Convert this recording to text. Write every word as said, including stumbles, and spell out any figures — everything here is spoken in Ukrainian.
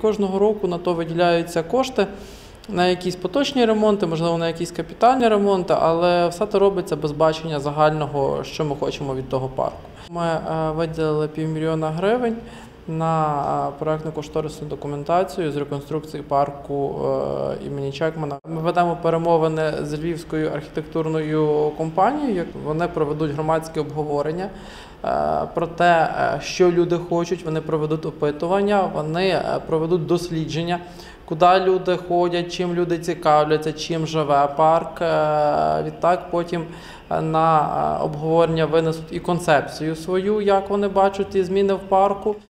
кожного року на то виділяються кошти на якісь поточні ремонти, можливо, на якісь капітальні ремонти, але все це робиться без бачення загального, що ми хочемо від того парку. Ми виділили півмільйона гривень на проєктно-кошторисну документацію з реконструкції парку імені Чекмана. Ми ведемо перемовини з Львівською архітектурною компанією. Вони проведуть громадське обговорення про те, що люди хочуть, вони проведуть опитування, вони проведуть дослідження, куди люди ходять, чим люди цікавляться, чим живе парк. Відтак потім на обговорення винесуть і концепцію свою, як вони бачать ці зміни в парку.